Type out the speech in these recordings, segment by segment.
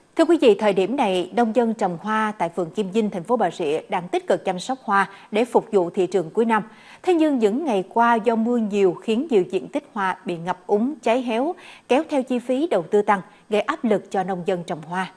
Thưa quý vị, thời điểm này, nông dân trồng hoa tại phường Kim Dinh, thành phố Bà Rịa đang tích cực chăm sóc hoa để phục vụ thị trường cuối năm. Thế nhưng những ngày qua do mưa nhiều khiến nhiều diện tích hoa bị ngập úng, cháy héo, kéo theo chi phí đầu tư tăng, gây áp lực cho nông dân trồng hoa.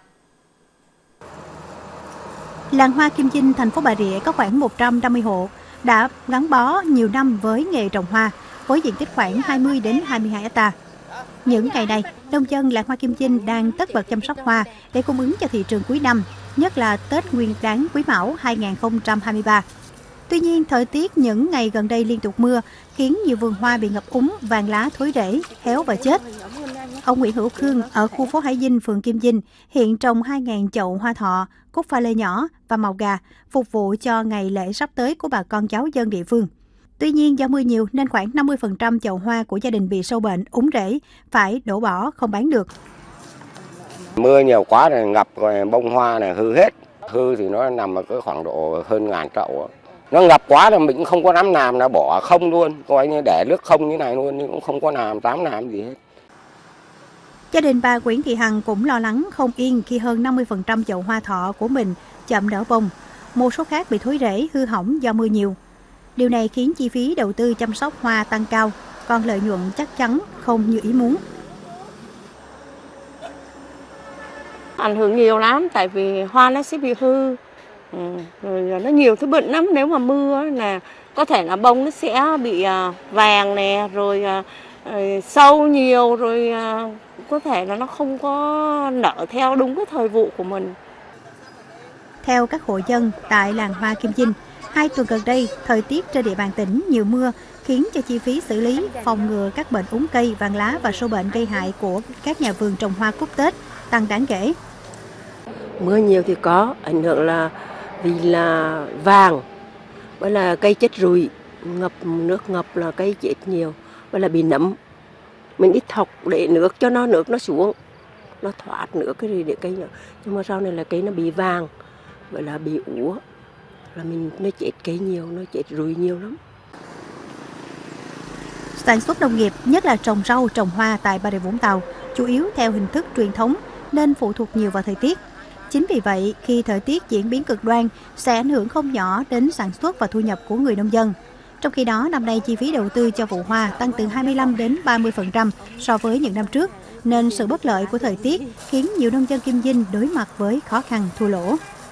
Làng hoa Kim Dinh, thành phố Bà Rịa có khoảng 150 hộ đã gắn bó nhiều năm với nghề trồng hoa, với diện tích khoảng 20 đến 22 ha. Những ngày này, nông dân làng hoa Kim Dinh đang tất bật chăm sóc hoa để cung ứng cho thị trường cuối năm, nhất là Tết Nguyên đán Quý Mão 2023. Tuy nhiên, thời tiết những ngày gần đây liên tục mưa khiến nhiều vườn hoa bị ngập úng, vàng lá thối rễ, héo và chết. Ông Nguyễn Hữu Khương ở khu phố Hải Dinh, phường Kim Dinh hiện trồng 2.000 chậu hoa thọ, cúc pha lê nhỏ và màu gà phục vụ cho ngày lễ sắp tới của bà con cháu dân địa phương. Tuy nhiên, do mưa nhiều nên khoảng 50% chậu hoa của gia đình bị sâu bệnh, úng rễ, phải đổ bỏ, không bán được. Mưa nhiều quá này ngập rồi bông hoa này hư hết. Hư thì nó nằm ở cái khoảng độ hơn 1.000 chậu. Nó ngập quá là mình cũng không có dám làm, là bỏ không luôn. Coi như để nước không như này luôn, nhưng cũng không có dám làm gì hết. Gia đình bà Nguyễn Thị Hằng cũng lo lắng không yên khi hơn 50% chậu hoa thọ của mình chậm nở bông. Một số khác bị thối rễ, hư hỏng do mưa nhiều. Điều này khiến chi phí đầu tư chăm sóc hoa tăng cao, còn lợi nhuận chắc chắn không như ý muốn. Ảnh hưởng nhiều lắm, tại vì hoa nó sẽ bị hư, rồi nó nhiều thứ bệnh lắm. Nếu mà mưa là có thể là bông nó sẽ bị vàng nè, rồi sâu nhiều, rồi có thể là nó không có nở theo đúng cái thời vụ của mình. Theo các hộ dân tại làng hoa Kim Dinh, 2 tuần gần đây, thời tiết trên địa bàn tỉnh nhiều mưa khiến cho chi phí xử lý, phòng ngừa các bệnh úng cây, vàng lá và sâu bệnh gây hại của các nhà vườn trồng hoa cúc Tết tăng đáng kể. Mưa nhiều thì có ảnh hưởng là vì là vàng, với là cây chết rùi, nước ngập là cây chết nhiều, với là bị nấm. Mình ít thọc để nước nó xuống, nó thoát nước cái để cây nữa. Nhưng mà sau này là cây nó bị vàng, vậy là bị úa, là nó chết cây nhiều, nó chết rùi nhiều lắm. Sản xuất nông nghiệp, nhất là trồng rau, trồng hoa tại Bà Rịa Vũng Tàu, chủ yếu theo hình thức truyền thống nên phụ thuộc nhiều vào thời tiết. Chính vì vậy, khi thời tiết diễn biến cực đoan sẽ ảnh hưởng không nhỏ đến sản xuất và thu nhập của người nông dân. Trong khi đó, năm nay chi phí đầu tư cho vụ hoa tăng từ 25 đến 30% so với những năm trước, nên sự bất lợi của thời tiết khiến nhiều nông dân Kim Dinh đối mặt với khó khăn thua lỗ.